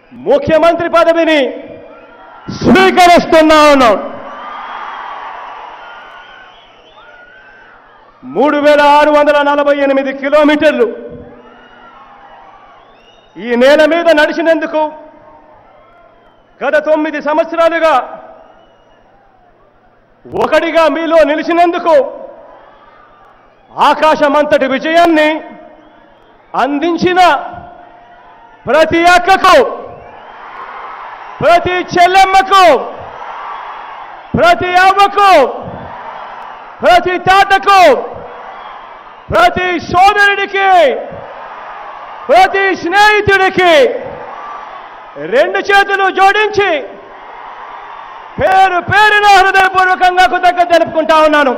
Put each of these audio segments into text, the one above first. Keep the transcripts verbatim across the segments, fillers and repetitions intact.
ముఖ్యమంత్రి పదవిని స్వీకరిస్తున్నా ఉన్నాం. మూడు వేల ఆరు వందల నలభై ఎనిమిది కిలోమీటర్లు ఈ నేల మీద నడిచినందుకు గత తొమ్మిది సంవత్సరాలుగా ఒకటిగా మీలో నిలిచినందుకు ఆకాశమంతటి విజయాన్ని అందించిన ప్రతి అక్కకు, ప్రతి చెల్లెమ్మకు, ప్రతి అవ్వకు, ప్రతి తాతకు, ప్రతి సోదరుడికి, ప్రతి స్నేహితుడికి రెండు చేతులు జోడించి పేరు పేరున హృదయపూర్వకంగా కృతజ్ఞత తెలుపుకుంటా ఉన్నాను.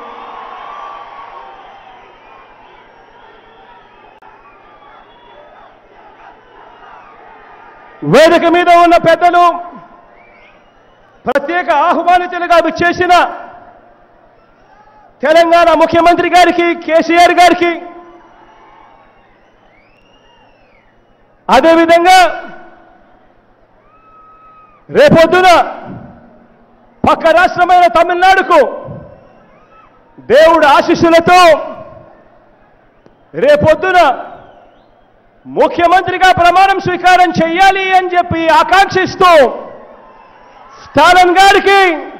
వేదిక మీద ఉన్న పెద్దలు, ప్రత్యేక ఆహ్వానితులుగా విచ్చేసిన తెలంగాణ ముఖ్యమంత్రి గారికి, కేసీఆర్ గారికి, అదేవిధంగా రేపొద్దున పక్క రాష్ట్రమైన తమిళనాడుకు దేవుడి ఆశీస్సులతో రేపొద్దున ముఖ్యమంత్రిగా ప్రమాణం స్వీకారం చేయాలి అని చెప్పి ఆకాంక్షిస్తూ స్టాలిన్ గారికి,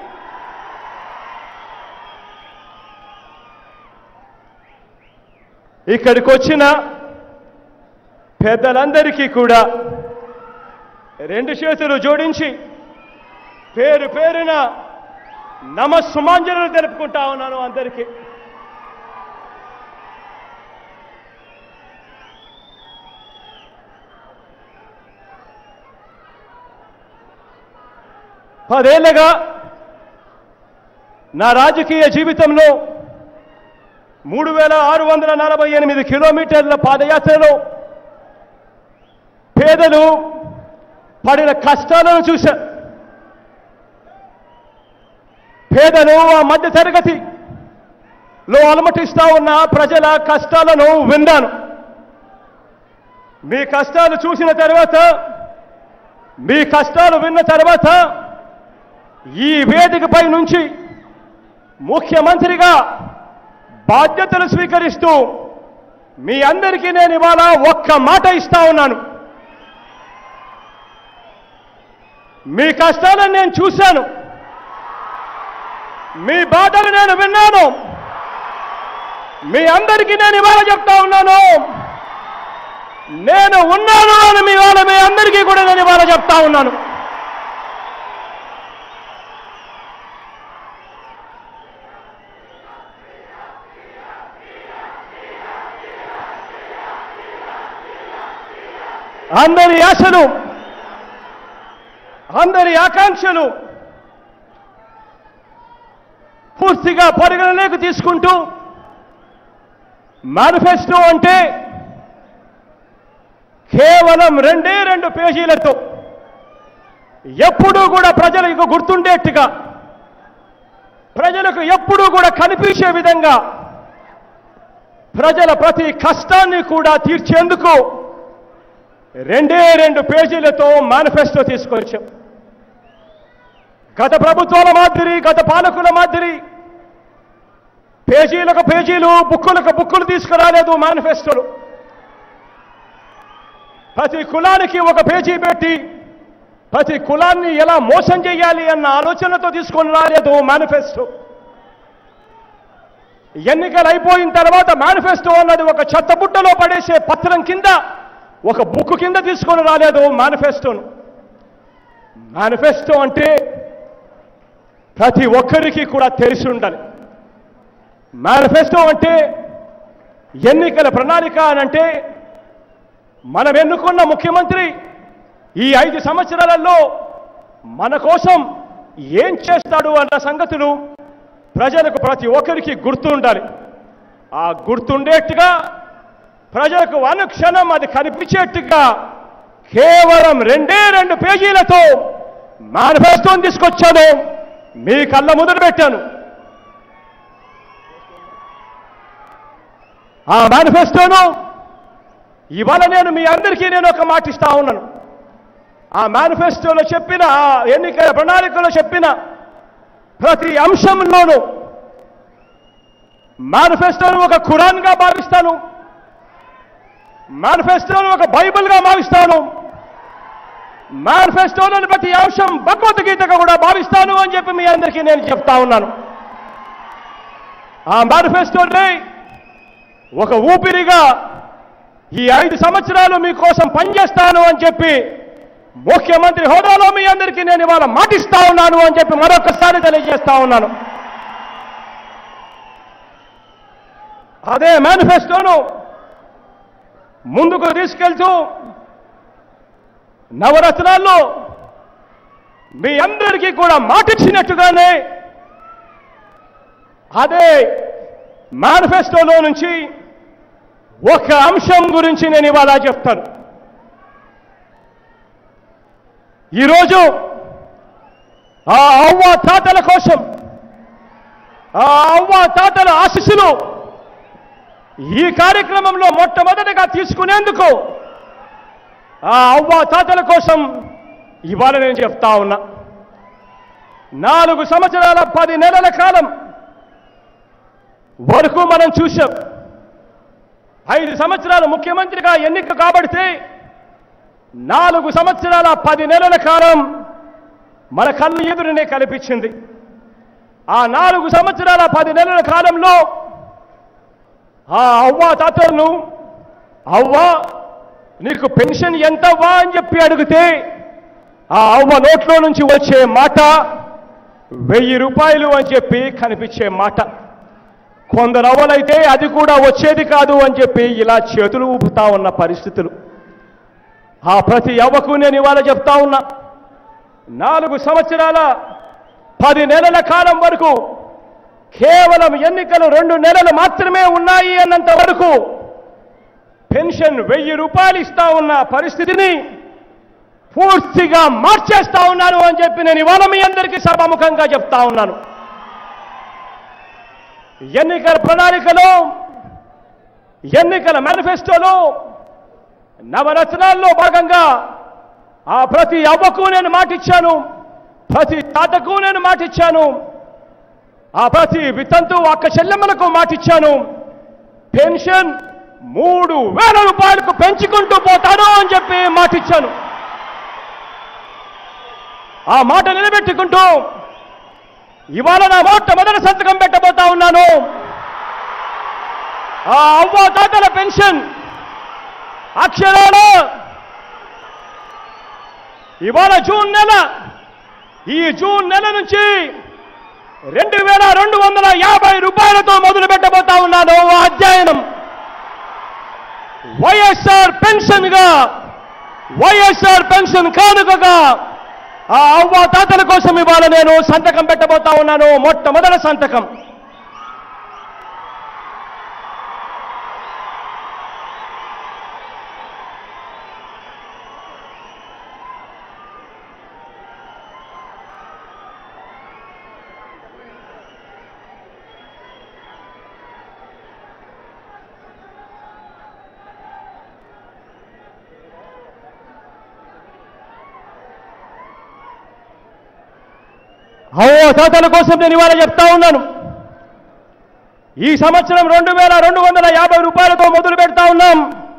ఇక్కడికి వచ్చిన పెద్దలందరికీ కూడా రెండు చేతులు జోడించి పేరు పేరున నమస్సుమాంజలు తెలుపుకుంటా ఉన్నాను అందరికీ. పదేళ్లుగా నా రాజకీయ జీవితంలో మూడు వేల ఆరు వందల నలభై ఎనిమిది కిలోమీటర్ల పాదయాత్రలో పేదలు పడిన కష్టాలను చూశా. పేదలు, ఆ మధ్య తరగతిలో అలమటిస్తా ఉన్న ప్రజల కష్టాలను విన్నాను. మీ కష్టాలు చూసిన తర్వాత, మీ కష్టాలు విన్న తర్వాత ఈ వేదికపై నుంచి ముఖ్యమంత్రిగా బాధ్యతలు స్వీకరిస్తూ మీ అందరికీ నేను ఇవాళ ఒక్క మాట ఇస్తా ఉన్నాను. మీ కష్టాలను నేను చూశాను, మీ బాధలు నేను విన్నాను. మీ అందరికీ నేను ఇవాళ చెప్తా ఉన్నాను, నేను ఉన్నాను అని మీ వాళ్ళ మీ అందరికీ కూడా నేను ఇవాళ చెప్తా ఉన్నాను. అందరి ఆశలు, అందరి ఆకాంక్షలు పూర్తిగా పరిగణలోకి తీసుకుంటూ మేనిఫెస్టో అంటే కేవలం రెండే రెండు పేజీలతో ఎప్పుడూ కూడా ప్రజలకు గుర్తుండేట్టుగా, ప్రజలకు ఎప్పుడూ కూడా కనిపించే విధంగా, ప్రజల ప్రతి కష్టాన్ని కూడా తీర్చేందుకు రెండే రెండు పేజీలతో మేనిఫెస్టో తీసుకొచ్చాం. గత ప్రభుత్వాల మాదిరి, గత పాలకుల మాదిరి పేజీలకు పేజీలు, బుక్కులకు బుక్కులు తీసుకురాలేదు మేనిఫెస్టోలు. ప్రతి కులానికి ఒక పేజీ పెట్టి ప్రతి కులాన్ని ఎలా మోసం చేయాలి అన్న ఆలోచనతో తీసుకొని రాలేదు మేనిఫెస్టో. ఎన్నికలు అయిపోయిన తర్వాత మేనిఫెస్టో అన్నది ఒక చెత్తబుట్టలో పడేసే పత్రం కింద, ఒక బుక్ కింద తీసుకొని రాలేదు మేనిఫెస్టోను. మేనిఫెస్టో అంటే ప్రతి ఒక్కరికి కూడా తెలిసి ఉండాలి. మేనిఫెస్టో అంటే ఎన్నికల ప్రణాళిక అనంటే మనం ఎన్నుకున్న ముఖ్యమంత్రి ఈ ఐదు సంవత్సరాలలో మన కోసం ఏం చేస్తాడు అన్న సంగతులు ప్రజలకు ప్రతి ఒక్కరికి గుర్తుండాలి. ఆ గుర్తుండేట్టుగా, ప్రజలకు అనుక్షణం అది కనిపించేట్టుగా కేవలం రెండే రెండు పేజీలతో మేనిఫెస్టోని తీసుకొచ్చాను, మీ కళ్ళ ముందు పెట్టాను. ఆ మేనిఫెస్టోను ఇవాళ నేను మీ అందరికీ నేను ఒక మాట ఇస్తా ఉన్నాను. ఆ మేనిఫెస్టోలో చెప్పిన ఆ ఎన్నికల ప్రణాళికలో చెప్పిన ప్రతి అంశంలోనూ మేనిఫెస్టోను ఒక ఖురాన్గా భావిస్తాను, మేనిఫెస్టోను ఒక బైబిల్గా భావిస్తాను, మేనిఫెస్టోలోని ప్రతి అంశం భగవద్గీతగా కూడా భావిస్తాను అని చెప్పి మీ అందరికీ నేను చెప్తా ఉన్నాను. ఆ మేనిఫెస్టోని ఒక ఊపిరిగా ఈ ఐదు సంవత్సరాలు మీకోసం పనిచేస్తాను అని చెప్పి ముఖ్యమంత్రి హోదాలో మీ అందరికీ నేను ఇవాళ మాటిస్తా ఉన్నాను అని చెప్పి మరొకసారి తెలియజేస్తా ఉన్నాను. అదే మేనిఫెస్టోను ముందుకు తీసుకెళ్తూ నవరత్నాల్లో మీ అందరికీ కూడా మాటిచ్చినట్టుగానే అదే మేనిఫెస్టోలో నుంచి ఒక అంశం గురించి నేను ఇవాళ చెప్తాను. ఈరోజు ఆ అవ్వ తాతల కోసం, ఆ అవ్వ తాతల ఆశీస్సులు ఈ కార్యక్రమంలో మొట్టమొదటిగా తీసుకునేందుకు ఆ అవ్వ తాతల కోసం ఇవాళ నేను చెప్తా ఉన్నా. నాలుగు సంవత్సరాల పది నెలల కాలం వరకు మనం చూశాం. ఐదు సంవత్సరాలు ముఖ్యమంత్రిగా ఎన్నిక కాబడితే నాలుగు సంవత్సరాల పది నెలల కాలం మన కళ్ళు ఎదురునే కనిపించింది. ఆ నాలుగు సంవత్సరాల పది నెలల కాలంలో ఆ అవ్వ తాతలను అవ్వ నీకు పెన్షన్ ఎంతవ్వా అని చెప్పి అడిగితే ఆ అవ్వ నోట్లో నుంచి వచ్చే మాట వెయ్యి రూపాయలు అని చెప్పి కనిపించే మాట. కొందరు అవ్వలైతే అది కూడా వచ్చేది కాదు అని చెప్పి ఇలా చేతులు ఊపుతా ఉన్న పరిస్థితులు. ఆ ప్రతి అవ్వకు నేను ఇవాళ చెప్తా ఉన్నా, నాలుగు సంవత్సరాల పది నెలల కాలం వరకు కేవలం ఎన్నికలు రెండు నెలలు మాత్రమే ఉన్నాయి అన్నంత వరకు పెన్షన్ వెయ్యి రూపాయలు ఇస్తా ఉన్న పరిస్థితిని పూర్తిగా మార్చేస్తా ఉన్నాను అని చెప్పి నేను ఇవాళ మీ అందరికీ సభాముఖంగా చెప్తా ఉన్నాను. ఎన్నికల ప్రణాళికలో, ఎన్నికల మేనిఫెస్టోలో, నవరత్నాల్లో భాగంగా ఆ ప్రతి అవ్వకు నేను మాటిచ్చాను, ప్రతి తాతకు నేను మాటిచ్చాను, ఆ ప్రతి వితంతు అక్క చెల్లెమ్మలకు మాటిచ్చాను. పెన్షన్ మూడు వేల రూపాయలకు పెంచుకుంటూ పోతాను అని చెప్పి మాటిచ్చాను. ఆ మాట నిలబెట్టుకుంటూ ఇవాళ నా మొట్టమొదటి సంతకం పెట్టబోతా ఉన్నాను. ఆ అవ్వ తాతల పెన్షన్ అక్షరాల ఇవాళ జూన్ నెల, ఈ జూన్ నెల నుంచి రెండు వేల రెండు వందల యాభై రూపాయలతో మొదలు పెట్టబోతా ఉన్నాను ఆ అధ్యయనం. వైఎస్ఆర్ పెన్షన్ గా, వైఎస్ఆర్ పెన్షన్ కానుకగా ఆ అవ్వ తాతల కోసం ఇవాళ నేను సంతకం పెట్టబోతా ఉన్నాను, మొట్టమొదటి సంతకం. అవ్వ తాతల కోసం నేను ఇవాళ చెప్తా ఉన్నాను. ఈ సంవత్సరం రెండు వేల రెండు వందల యాభై రూపాయలతో మొదలు పెడతా ఉన్నాం.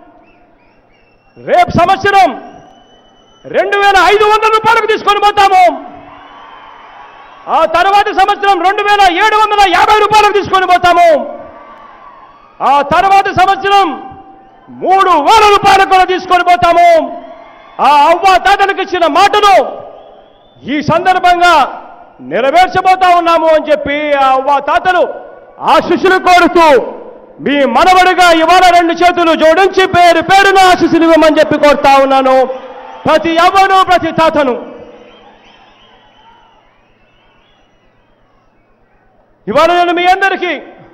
రేపు సంవత్సరం రెండు వేల ఐదు వందల రూపాయలకు తీసుకొని పోతాము. ఆ తర్వాత సంవత్సరం రెండు వేల ఏడు వందల యాభై రూపాయలకు తీసుకొని పోతాము. ఆ తర్వాత సంవత్సరం మూడు వేల రూపాయలకు కూడా తీసుకొని పోతాము. ఆ అవ్వ తాతలకు ఇచ్చిన మాటను ఈ సందర్భంగా నెరవేర్చబోతా ఉన్నాము అని చెప్పి ఆ అవ్వ తాతలు ఆశీస్సులు కోరుతూ మీ మనవడిగా ఇవాళ రెండు చేతులు జోడించి పేరు పేరున ఆశీస్సులు ఇవ్వమని చెప్పి కోరుతా ఉన్నాను ప్రతి అవ్వను, ప్రతి తాతను. ఇవాళ నేను మీ అందరికీ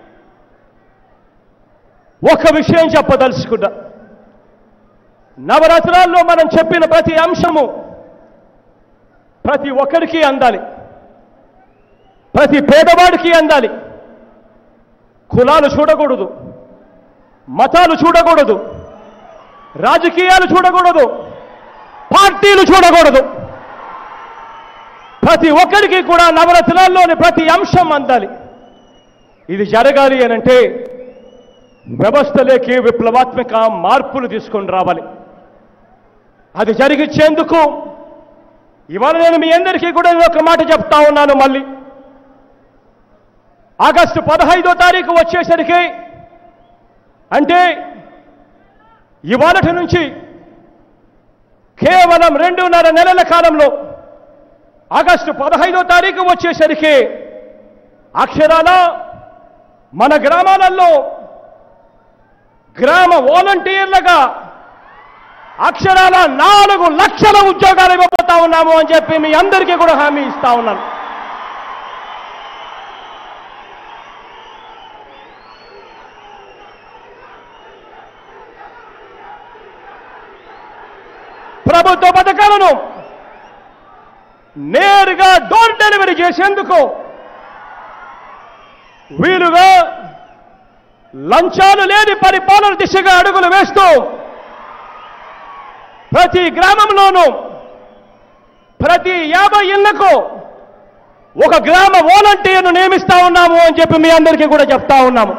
ఒక విషయం చెప్పదలుచుకున్నా. నవరత్నాల్లో మనం చెప్పిన ప్రతి అంశము ప్రతి ఒక్కరికి అందాలి, ప్రతి పేదవాడికి అందాలి. కులాలు చూడకూడదు, మతాలు చూడకూడదు, రాజకీయాలు చూడకూడదు, పార్టీలు చూడకూడదు. ప్రతి ఒక్కరికి కూడా నవరత్నాల్లోని ప్రతి అంశం అందాలి. ఇది జరగాలి అనంటే వ్యవస్థలోకి విప్లవాత్మక మార్పులు తీసుకొని రావాలి. అది జరిగించేందుకు ఇవాళ నేను మీ అందరికీ కూడా ఒక మాట చెప్తా ఉన్నాను. మళ్ళీ ఆగస్టు పదహైదో తారీఖు వచ్చేసరికి అంటే ఇవాళటి నుంచి కేవలం రెండున్నర నెలల కాలంలో ఆగస్టు పదహైదో తారీఖు వచ్చేసరికి అక్షరాల మన గ్రామాలలో గ్రామ వాలంటీర్లుగా అక్షరాల నాలుగు లక్షల ఉద్యోగాలు ఇవ్వబోతా ఉన్నాము అని చెప్పి మీ అందరికీ కూడా హామీ ఇస్తా ఉన్నాను. ప్రభుత్వ పథకాలను నేరుగా డోర్ డెలివరీ చేసేందుకు వీలుగా లంచాలు లేని పరిపాలన దిశగా అడుగులు వేస్తూ ప్రతి గ్రామంలోనూ ప్రతి యాభై ఇళ్లకు ఒక గ్రామ వాలంటీర్ను నియమిస్తా ఉన్నాము అని చెప్పి మీ అందరికీ కూడా చెప్తా ఉన్నాము.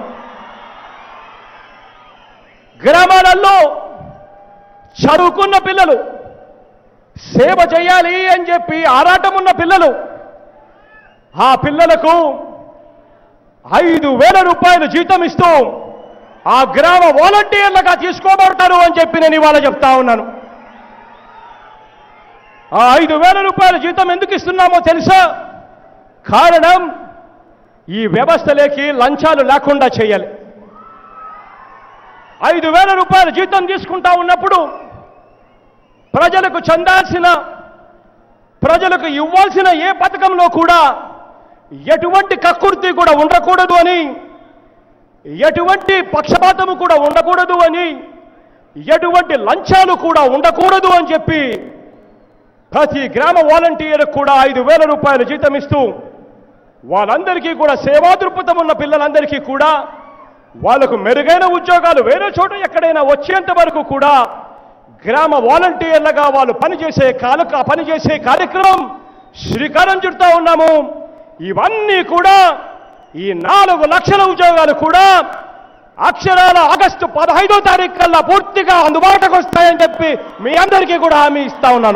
గ్రామాలలో చదువుకున్న పిల్లలు, సేవ చేయాలి అని చెప్పి ఆరాటం ఉన్న పిల్లలు, ఆ పిల్లలకు ఐదు వేల రూపాయలు జీతం ఇస్తూ ఆ గ్రామ వాలంటీర్లుగా తీసుకోబడతారు అని చెప్పి నేను ఇవాళ చెప్తా ఉన్నాను. ఆ ఐదు వేల రూపాయల జీతం ఎందుకు ఇస్తున్నామో తెలుసా? కారణం ఈ వ్యవస్థలోకి లంచాలు లేకుండా చేయాలి. ఐదు వేల రూపాయల జీతం తీసుకుంటా ఉన్నప్పుడు ప్రజలకు చెందాల్సిన, ప్రజలకు ఇవ్వాల్సిన ఏ పథకంలో కూడా ఎటువంటి కక్కుర్తి కూడా ఉండకూడదు అని, ఎటువంటి పక్షపాతము కూడా ఉండకూడదు అని, ఎటువంటి లంచాలు కూడా ఉండకూడదు అని చెప్పి ప్రతి గ్రామ వాలంటీర్కు కూడా ఐదు వేల రూపాయలు జీతం ఇస్తూ వాళ్ళందరికీ కూడా సేవా దృక్పథం ఉన్న పిల్లలందరికీ కూడా వాళ్లకు మెరుగైన ఉద్యోగాలు వేరే చోట ఎక్కడైనా వచ్చేంత వరకు కూడా గ్రామ వాలంటీర్లుగా వాళ్ళు పనిచేసే కాల పనిచేసే కార్యక్రమం శ్రీకారం చుడతా ఉన్నాము. ఇవన్నీ కూడా ఈ నాలుగు లక్షల ఉద్యోగాలు కూడా అక్షరాల ఆగస్టు పదహైదో తారీఖు కల్లా పూర్తిగా అందుబాటుకు వస్తాయని చెప్పి మీ అందరికీ కూడా హామీ ఇస్తా ఉన్నాను.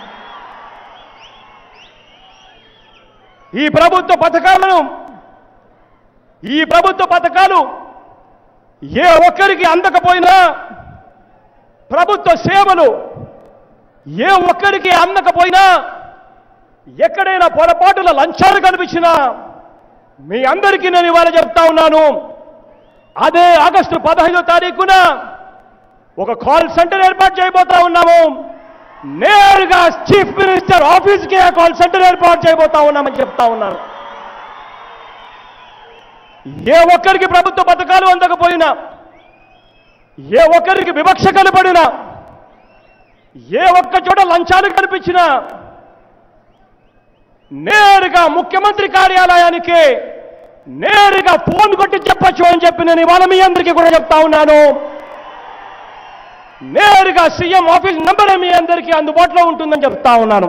ఈ ప్రభుత్వ పథకాలను ఈ ప్రభుత్వ పథకాలు ఏ ఒక్కరికి అందకపోయినా, ప్రభుత్వ సేవలు ఏ ఒక్కరికి అందకపోయినా, ఎక్కడైనా పొరపాటుల లంచాలు కనిపించినా మీ అందరికీ నేను ఇవాళ చెప్తా ఉన్నాను. అదే ఆగస్టు పదహైదో తారీఖున ఒక కాల్ సెంటర్ ఏర్పాటు చేయబోతా ఉన్నాము. నేరుగా చీఫ్ మినిస్టర్ ఆఫీస్కి ఆ కాల్ సెంటర్ ఏర్పాటు చేయబోతా ఉన్నామని చెప్తా ఉన్నాను. ఏ ఒక్కరికి ప్రభుత్వ పథకాలు అందకపోయినా, ఏ ఒక్కరికి వివక్ష కనపడినా, ఏ ఒక్క చోట లంచాలు కనిపించినా నేరుగా ముఖ్యమంత్రి కార్యాలయానికి నేరుగా ఫోన్ కొట్టి చెప్పచ్చు అని చెప్పి నేను ఇవాళ మీ అందరికీ కూడా చెప్తా ఉన్నాను. నేరుగా సీఎం ఆఫీస్ నంబరే మీ అందరికీ అందుబాటులో ఉంటుందని చెప్తా ఉన్నాను.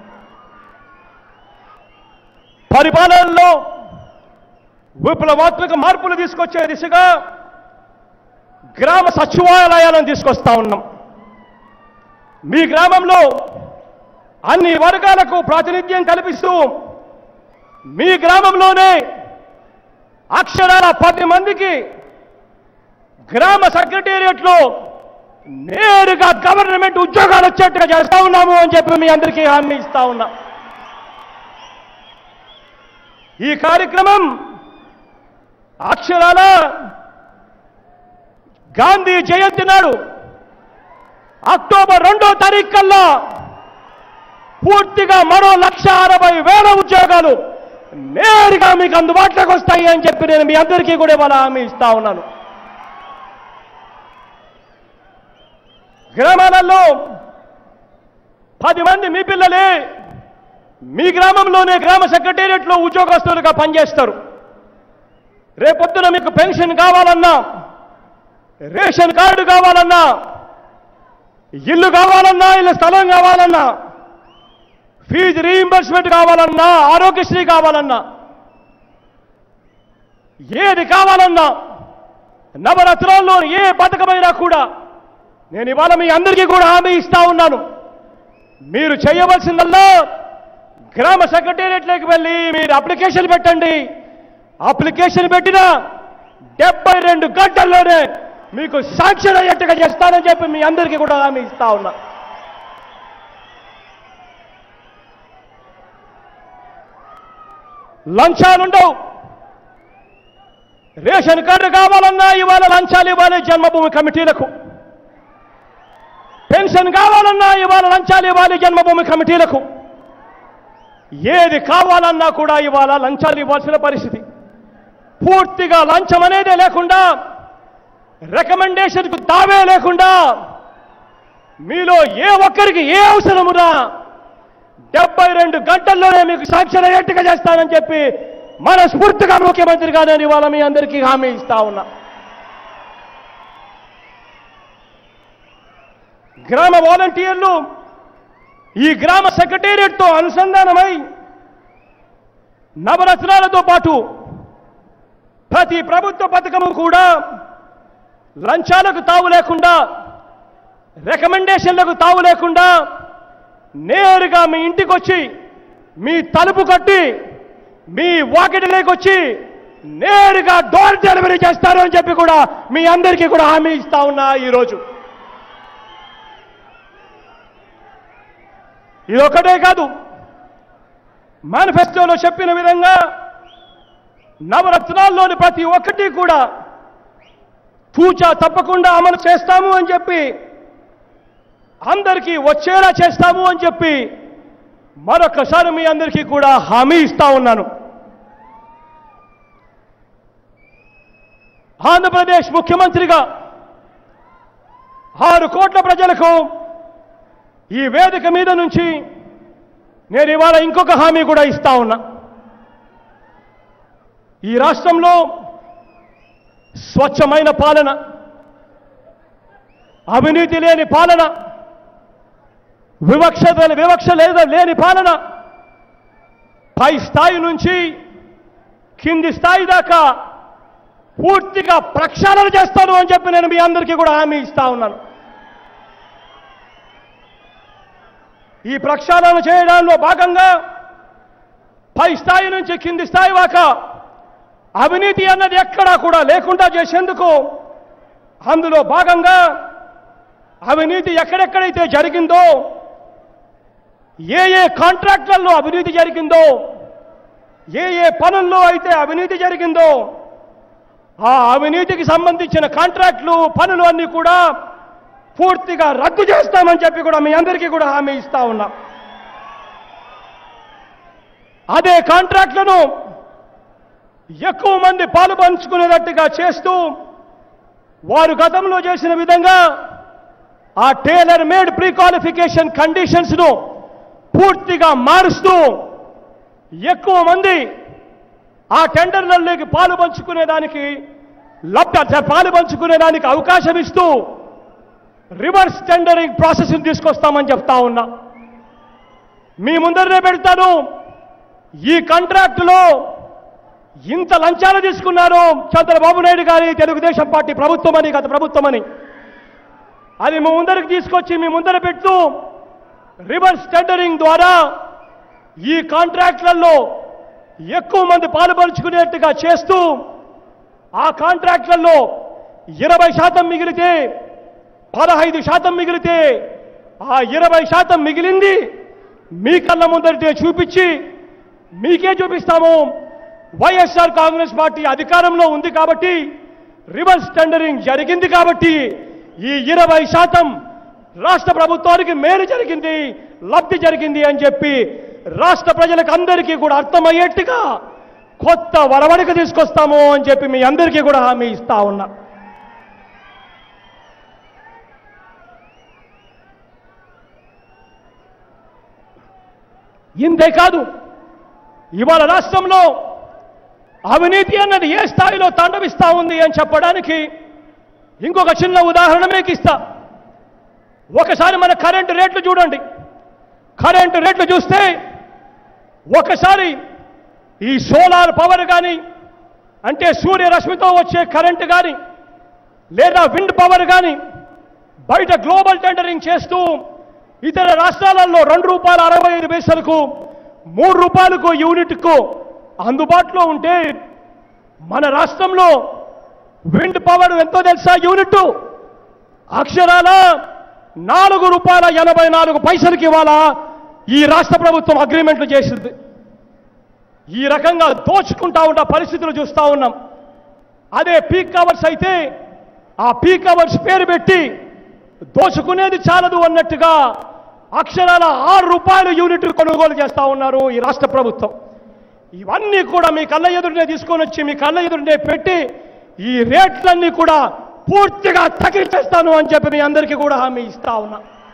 పరిపాలనలో విప్లవాత్మక మార్పులు తీసుకొచ్చే దిశగా గ్రామ సచివాలయాలను తీసుకొస్తా ఉన్నాం. మీ గ్రామంలో అన్ని వర్గాలకు ప్రాతినిధ్యం కల్పిస్తూ మీ గ్రామంలోనే అక్షరాల పది మందికి గ్రామ సెక్రటేరియట్లో నేరుగా గవర్నమెంట్ ఉద్యోగాలు వచ్చేట్టుగా చేస్తా ఉన్నాము అని చెప్పి మీ అందరికీ హామీ ఇస్తా ఉన్నా. ఈ కార్యక్రమం అక్షరాల గాంధీ జయంతి నాడు అక్టోబర్ రెండో తారీఖు కల్లా పూర్తిగా మరో లక్ష అరవై వేల ఉద్యోగాలు నేరుగా మీకు అందుబాటులోకి వస్తాయి అని చెప్పి నేను మీ అందరికీ కూడా ఇవాళ హామీ ఇస్తా ఉన్నాను. గ్రామాలలో పది మంది మీ పిల్లలే మీ గ్రామంలోనే గ్రామ సెక్రటేరియట్లో ఉద్యోగస్తులుగా పనిచేస్తారు. రేపొద్దున మీకు పెన్షన్ కావాలన్నా, రేషన్ కార్డు కావాలన్నా, ఇల్లు కావాలన్నా, ఇల్లు స్థలం కావాలన్నా, ఫీజు రీయింబర్స్మెంట్ కావాలన్నా, ఆరోగ్యశ్రీ కావాలన్నా, ఏది కావాలన్నా, నవరత్నాల్లో ఏ పథకమైనా కూడా నేను ఇవాళ మీ అందరికీ కూడా హామీ ఇస్తా ఉన్నాను. మీరు చేయవలసిందల్లా గ్రామ సెక్రటేరియట్లోకి వెళ్ళి మీరు అప్లికేషన్ పెట్టండి. అప్లికేషన్ పెట్టిన డెబ్బై రెండు గంటల్లోనే మీకు శాంక్షన్ అయ్యేట్టుగా చేస్తానని చెప్పి మీ అందరికీ కూడా హామీ ఇస్తా ఉన్నా. లంచాలుండవు. రేషన్ కార్డు కావాలన్నా ఇవాళ లంచాలు ఇవ్వాలి జన్మభూమి కమిటీలకు. పెన్షన్ కావాలన్నా ఇవాళ లంచాలు ఇవ్వాలి జన్మభూమి కమిటీలకు. ఏది కావాలన్నా కూడా ఇవాళ లంచాలు ఇవ్వాల్సిన పరిస్థితి. పూర్తిగా లంచం అనేదే లేకుండా, రికమెండేషన్కు తావే లేకుండా, మీలో ఏ ఒక్కరికి ఏ అవసరమున్నా డెబ్బై రెండు గంటల్లోనే మీకు శాంక్షన్ అయ్యేట్టుగా చేస్తానని చెప్పి మనస్ఫూర్తిగా ముఖ్యమంత్రిగా నేను ఇవాళ మీ అందరికీ హామీ ఇస్తా ఉన్నా. గ్రామ వాలంటీర్లు ఈ గ్రామ సెక్రటేరియట్తో అనుసంధానమై నవరత్నాలతో పాటు ప్రతి ప్రభుత్వ పథకము కూడా లంచాలకు తావు లేకుండా, రికమెండేషన్లకు తావు లేకుండా నేరుగా మీ ఇంటికి వచ్చి, మీ తలుపు కట్టి, మీ వాకిటిలోకి వచ్చి నేరుగా డోర్ డెలివరీ చేస్తారు అని చెప్పి కూడా మీ అందరికీ కూడా హామీ ఇస్తా ఉన్నా. ఈరోజు ఇది ఒకటే కాదు, మేనిఫెస్టోలో చెప్పిన విధంగా నవరత్నాల్లోని ప్రతి ఒక్కటి కూడా తూచా తప్పకుండా అమలు చేస్తాము అని చెప్పి, అందరికీ వచ్చేలా చేస్తాము అని చెప్పి మరొకసారి మీ అందరికీ కూడా హామీ ఇస్తా ఉన్నాను. ఆంధ్రప్రదేశ్ ముఖ్యమంత్రిగా ఆరు కోట్ల ప్రజలకు ఈ వేదిక మీద నుంచి నేను ఇవాళ ఇంకొక హామీ కూడా ఇస్తా ఉన్నా. ఈ రాష్ట్రంలో స్వచ్ఛమైన పాలన, అవినీతి లేని పాలన, వివక్ష వివక్ష లేదా లేని పాలన, పై స్థాయి నుంచి కింది స్థాయి దాకా పూర్తిగా ప్రక్షాళన చేస్తాను అని చెప్పి నేను మీ అందరికీ కూడా హామీ ఇస్తా ఉన్నాను. ఈ ప్రక్షాళన చేయడంలో భాగంగా పై స్థాయి నుంచి కింది స్థాయి దాకా అవినీతి అన్నది ఎక్కడా కూడా లేకుండా చేసేందుకు, అందులో భాగంగా అవినీతి ఎక్కడెక్కడైతే జరిగిందో, ఏ ఏ కాంట్రాక్టులలో అవినీతి జరిగిందో, ఏ ఏ పనుల్లో అయితే అవినీతి జరిగిందో, ఆ అవినీతికి సంబంధించిన కాంట్రాక్టులు, పనులు అన్నీ కూడా పూర్తిగా రద్దు చేస్తామని చెప్పి కూడా మీ అందరికీ కూడా హామీ ఇస్తా ఉన్నా. అదే కాంట్రాక్టులను ఎక్కువ మంది పాలు పంచుకునేటట్టుగా చేస్తూ, వారు గతంలో చేసిన విధంగా ఆ tailor made pre qualification conditions ను పూర్తిగా మారుస్తూ ఎక్కువ మంది ఆ టెండర్లలోకి పాలు పంచుకునేదానికి లబ్ధ పాలు పంచుకునేదానికి అవకాశం ఇస్తూ రివర్స్ టెండరింగ్ ప్రాసెస్ తీసుకొస్తామని చెప్తా ఉన్నా. మీ ముందరనే పెడతాను, ఈ కాంట్రాక్టులో ఇంత లంచాలు తీసుకున్నారు చంద్రబాబు నాయుడు గారి తెలుగుదేశం పార్టీ ప్రభుత్వం అని, గత ప్రభుత్వం అని, అది మీ ముందరికి తీసుకొచ్చి మీ ముందర పెడుతూ రివర్స్ టెండరింగ్ ద్వారా ఈ కాంట్రాక్టులలో ఎక్కువ మంది పాలుపంచుకునేట్టుగా చేస్తూ, ఆ కాంట్రాక్టులలో ఇరవై శాతం మిగిలితే, పదహైదు శాతం మిగిలితే, ఆ ఇరవై శాతం మిగిలింది మీ కళ్ళ ముందరితే చూపించి మీకే చూపిస్తాము. వైఎస్ఆర్ కాంగ్రెస్ పార్టీ అధికారంలో ఉంది కాబట్టి, రివర్స్ టెండరింగ్ జరిగింది కాబట్టి ఈ ఇరవై శాతం రాష్ట్ర ప్రభుత్వానికి మేలు జరిగింది, లబ్ధి జరిగింది అని చెప్పి రాష్ట్ర ప్రజలకు అందరికీ కూడా అర్థమయ్యేట్టుగా కొత్త వరవడిక తీసుకొస్తాము అని చెప్పి మీ అందరికీ కూడా హామీ ఇస్తా ఉన్నా. ఇంతే కాదు, ఇవాళ రాష్ట్రంలో అవినీతి అన్నది ఏ స్థాయిలో తాండవిస్తా ఉంది అని చెప్పడానికి ఇంకొక చిన్న ఉదాహరణ మీకు ఇస్తా. ఒకసారి మన కరెంటు రేట్లు చూడండి. కరెంటు రేట్లు చూస్తే ఒకసారి ఈ సోలార్ పవర్ కానీ, అంటే సూర్యరశ్మితో వచ్చే కరెంటు కానీ, లేదా విండ్ పవర్ కానీ బయట గ్లోబల్ టెండరింగ్ చేస్తూ ఇతర రాష్ట్రాలలో రెండు రూపాయల అరవై ఐదు పైసలకు మూడు రూపాయలకు యూనిట్కు అందుబాటులో ఉంటే మన రాష్ట్రంలో విండ్ పవర్ ఎంతో తెలుసా? యూనిట్ అక్షరాల నాలుగు రూపాయల ఎనభై నాలుగు పైసలకి ఇవాళ ఈ రాష్ట్ర ప్రభుత్వం అగ్రిమెంట్లు చేసింది. ఈ రకంగా దోచుకుంటా ఉన్న పరిస్థితులు చూస్తూ ఉన్నాం. అదే పీక్ అవర్స్ అయితే ఆ పీక్ అవర్స్ పేరు పెట్టి దోచుకునేది చాలదు అన్నట్టుగా అక్షరాల ఆరు రూపాయలు యూనిట్ కొనుగోలు చేస్తూ ఉన్నారు ఈ రాష్ట్ర ప్రభుత్వం. ఇవన్నీ కూడా మీ కళ్ళ ఎదురునే తీసుకొని వచ్చి మీ కళ్ళ ఎదురునే పెట్టి ఈ రేట్లన్నీ కూడా పూర్తిగా తగ్గించేస్తాను అని చెప్పి మీ అందరికీ కూడా హామీ ఇస్తా ఉన్నా.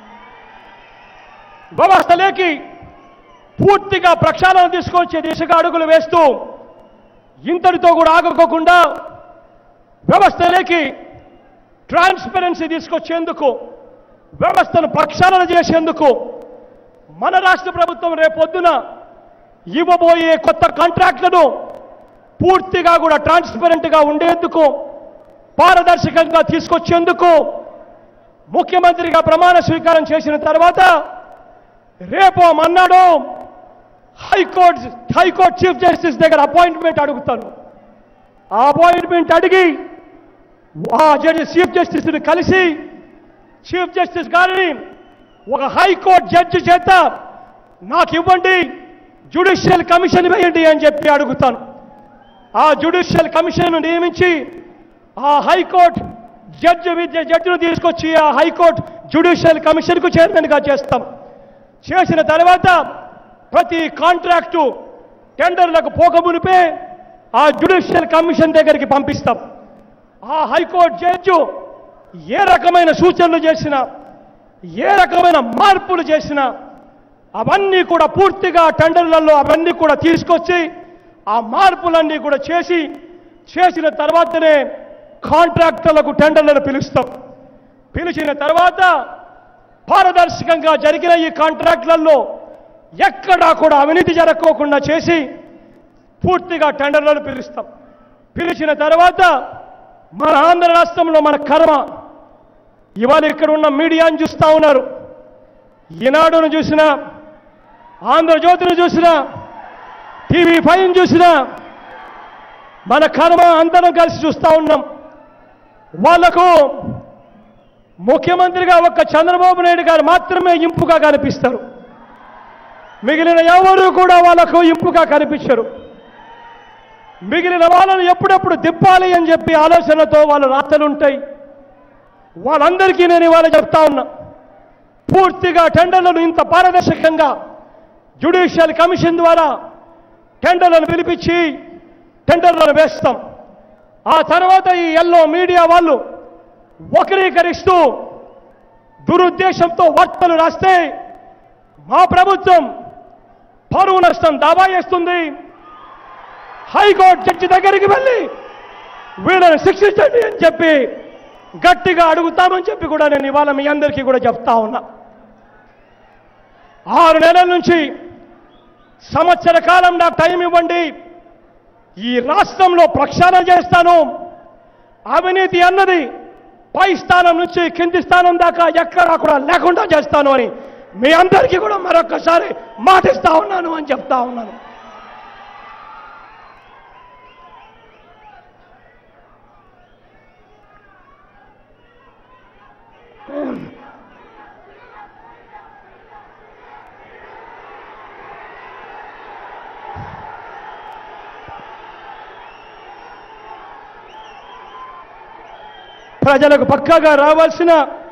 వ్యవస్థలోకి పూర్తిగా ప్రక్షాళన తీసుకొచ్చే దిశగా అడుగులు వేస్తూ ఇంతటితో కూడా ఆగకోకుండా వ్యవస్థలోకి ట్రాన్స్పరెన్సీ తీసుకొచ్చేందుకు, వ్యవస్థను ప్రక్షాళన చేసేందుకు మన రాష్ట్ర ప్రభుత్వం రేపొద్దున ఇవ్వబోయే కొత్త కాంట్రాక్టులను పూర్తిగా కూడా ట్రాన్స్పరెంట్గా ఉండేందుకు, పారదర్శకంగా తీసుకొచ్చేందుకు ముఖ్యమంత్రిగా ప్రమాణ స్వీకారం చేసిన తర్వాత రేపు మన్నాడు హైకోర్టు హైకోర్టు చీఫ్ జస్టిస్ దగ్గర అపాయింట్మెంట్ అడుగుతాను. ఆ అపాయింట్మెంట్ అడిగి ఆ జడ్జి చీఫ్ జస్టిస్ని కలిసి చీఫ్ జస్టిస్ గారిని ఒక హైకోర్టు జడ్జి చేత నాకు ఇవ్వండి, జ్యుడిషియల్ కమిషన్ వేయండి అని చెప్పి అడుగుతాను. ఆ జ్యుడిషియల్ కమిషన్ నియమించి ఆ హైకోర్టు జడ్జి విద్య జడ్జిని తీసుకొచ్చి ఆ హైకోర్టు జ్యుడిషియల్ కమిషన్కు చైర్మన్గా చేస్తాం. చేసిన తర్వాత ప్రతి కాంట్రాక్టు టెండర్లకు పోకమునిపే ఆ జ్యుడిషియల్ కమిషన్ దగ్గరికి పంపిస్తాం. ఆ హైకోర్టు జడ్జి ఏ రకమైన సూచనలు చేసినా, ఏ రకమైన మార్పులు చేసినా అవన్నీ కూడా పూర్తిగా టెండర్లలో అవన్నీ కూడా తీసుకొచ్చి ఆ మార్పులన్నీ కూడా చేసి చేసిన తర్వాతనే కాంట్రాక్టర్లకు టెండర్లను పిలుస్తాం. పిలిచిన తర్వాత పారదర్శకంగా జరిగిన ఈ కాంట్రాక్టులలో ఎక్కడా కూడా అవినీతి జరగకోకుండా చేసి పూర్తిగా టెండర్లను పిలుస్తాం. పిలిచిన తర్వాత మన ఆంధ్ర రాష్ట్రంలో మన కర్మ ఇవాళ ఇక్కడ ఉన్న మీడియాను చూస్తూ ఉన్నారు. ఈనాడును చూసినా, ఆంధ్రజ్యోతిని చూసినా, టీవీ ఫైవ్ని చూసినా మన కర్మ అందరం కలిసి చూస్తూ ఉన్నాం. వాళ్లకు ముఖ్యమంత్రిగా ఒక్క చంద్రబాబు నాయుడు గారు మాత్రమే ఇంపుగా కనిపిస్తారు. మిగిలిన ఎవరు కూడా వాళ్లకు ఇంపుగా కనిపించరు. మిగిలిన వాళ్ళను ఎప్పుడెప్పుడు దిప్పాలి అని చెప్పి ఆలోచనతో వాళ్ళ రాతలుంటాయి. వాళ్ళందరికీ నేను ఇవాళ చెప్తా ఉన్నా, పూర్తిగా టెండర్లను ఇంత పారదర్శకంగా జ్యుడిషియల్ కమిషన్ ద్వారా టెండర్లను పిలిపించి టెండర్లను వేస్తాం. ఆ తర్వాత ఈ ఎల్లో మీడియా వాళ్ళు వక్రీకరిస్తూ దురుద్దేశంతో వార్తలు రాస్తే మా ప్రభుత్వం పరువు నష్టం దావా చేస్తుంది. హైకోర్టు జడ్జి దగ్గరికి వెళ్ళి వీళ్ళని శిక్షించండి అని చెప్పి గట్టిగా అడుగుతామని చెప్పి కూడా నేను ఇవాళ మీ అందరికీ కూడా చెప్తా ఉన్నా. ఆరు నెలల నుంచి సంవత్సర కాలం నాకు టైం ఇవ్వండి, ఈ రాష్ట్రంలో ప్రక్షాళన చేస్తాను, అవినీతి అన్నది పై స్థానం నుంచి కింది స్థానం దాకా ఎక్కడా కూడా లేకుండా చేస్తాను అని మీ అందరికీ కూడా మరొకసారి మాటిస్తా ఉన్నాను అని చెప్తా ఉన్నాను. ప్రజలకు పక్కాగా రావాల్సిన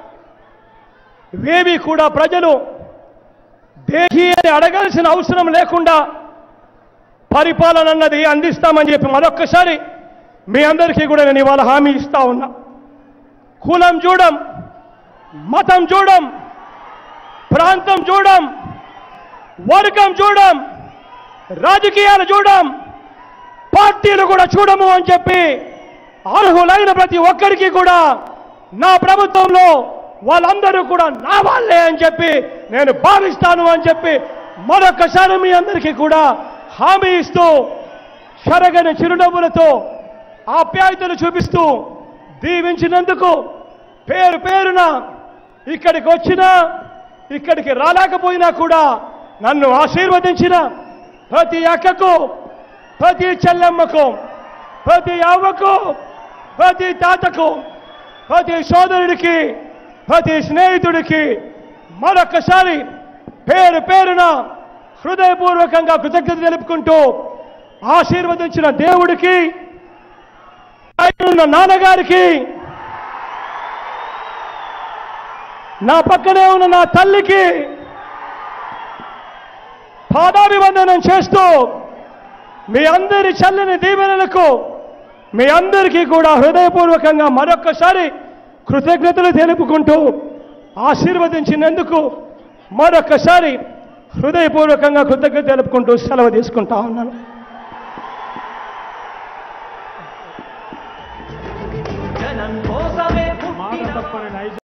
వేవి కూడా ప్రజలు దేహి అని అడగాల్సిన అవసరం లేకుండా పరిపాలన అన్నది అందిస్తామని చెప్పి మరొక్కసారి మీ అందరికీ కూడా నేను ఇవాళ హామీ ఇస్తా ఉన్నా. కులం చూడం, మతం చూడం, ప్రాంతం చూడం, వర్గం చూడం, రాజకీయాలు చూడం, పార్టీలు కూడా చూడము అని చెప్పి అర్హులైన ప్రతి ఒక్కరికి కూడా నా ప్రభుత్వంలో వాళ్ళందరూ కూడా నా వాళ్ళే అని చెప్పి నేను భావిస్తాను అని చెప్పి మరొకసారి మీ అందరికీ కూడా హామీ ఇస్తూ చెరగని చిరునవ్వులతో ఆప్యాయతలు చూపిస్తూ దీవించినందుకు పేరు పేరున ఇక్కడికి వచ్చినా ఇక్కడికి రాలేకపోయినా కూడా నన్ను ఆశీర్వదించిన ప్రతి అక్కకు, ప్రతి చెల్లెమ్మకు, ప్రతి అవ్వకు, ప్రతి తాతకు, ప్రతి సోదరుడికి, ప్రతి స్నేహితుడికి మరొకసారి పేరు పేరున హృదయపూర్వకంగా కృతజ్ఞత తెలుపుకుంటూ ఆశీర్వదించిన దేవుడికి, ఉన్న నాన్నగారికి, నా పక్కనే ఉన్న నా తల్లికి పాదాభివందనం చేస్తూ మీ అందరి చల్లని దీవెనలకు మీ అందరికీ కూడా హృదయపూర్వకంగా మరొక్కసారి కృతజ్ఞతలు తెలుపుకుంటూ ఆశీర్వదించినందుకు మరొక్కసారి హృదయపూర్వకంగా కృతజ్ఞత తెలుపుకుంటూ సెలవు తీసుకుంటా ఉన్నాను. జనం కోసమే పుట్టిన